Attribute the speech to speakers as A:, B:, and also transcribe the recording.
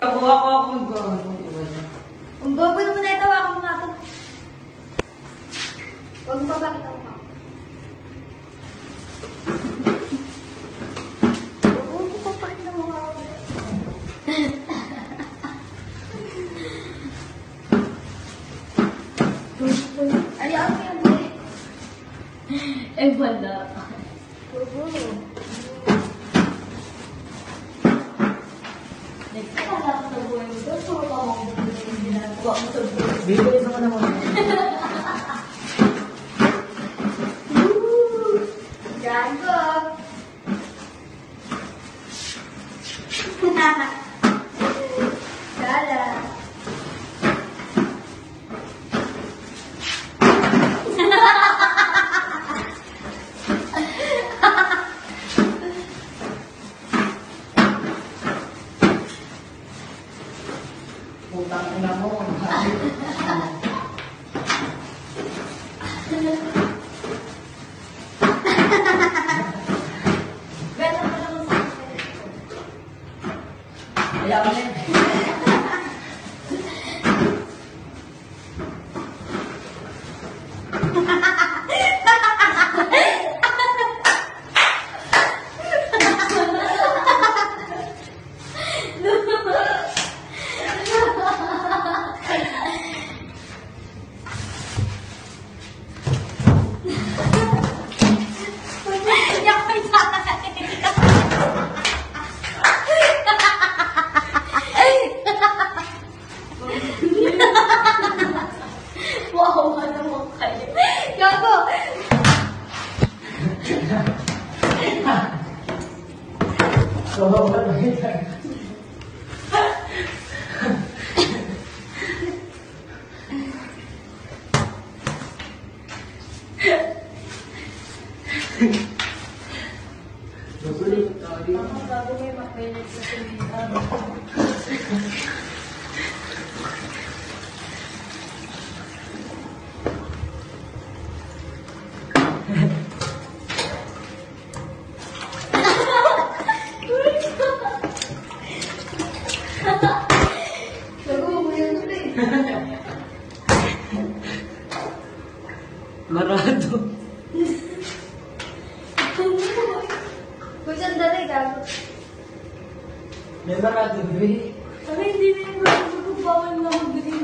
A: Nakuha ko ako mag-gawin.
B: Ang bobo naman na ito, ako mga ito. Huwag mo papakita ko ako. Huwag mo papakita mo ako. Ayaw ko yan, boy.
C: Eh, wala.
B: Bobo.
C: Nagkakala ko sa buhay mo. Doon sa mga mga ginagawa mo sa buhay.
A: Bibili naman naman.
B: Gago. Gala.
A: Putang ina mo.
B: Gala pa naman sa akin.
A: Ayaw mo yan.
C: Wow, ano mo kayo?
B: Gago.
A: So, wala yan.
C: Ako bago may makinig sa sinita.
B: Gago mo yun ulit.
A: Marado.
B: Kung sandali, gago.
A: May marado, babe.
C: Sabi, hindi na yung bawal na magbigay